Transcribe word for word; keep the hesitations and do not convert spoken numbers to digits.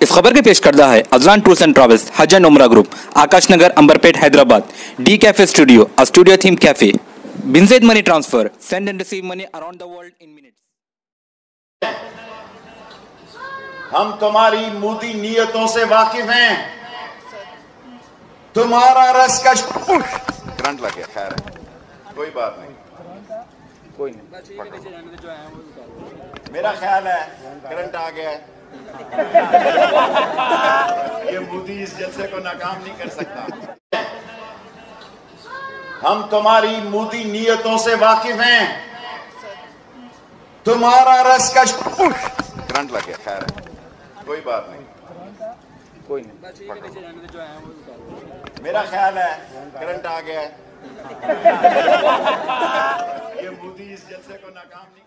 इस खबर के पेश करदा है अजलान टूर्स एंड ट्रैवल्स, हज एंड उमरा group, Akash Nagar, Amberpet, Hyderabad. D cafe studio, a studio theme cafe. Binzaid money transfer, send and receive money around the world in minutes. हम तुम्हारी मूदी नीयतों से वाकिफ हैं। तुम्हारा रस का करंट लग गया, खैर है, कोई बात नहीं, कोई नहीं। मेरा ख्याल है करंट आ गया है। ये मूदी इस जलसे को नाकाम नहीं कर सकता। हम तुम्हारी मूदी नीयतों से वाकिफ हैं। तुम्हारा रस का करंट लग गया, खैर है, कोई बात नहीं, कोई नहीं। मेरा ख्याल है करंट आ गया है। ये मूदी इस जलसे को नाकाम नहीं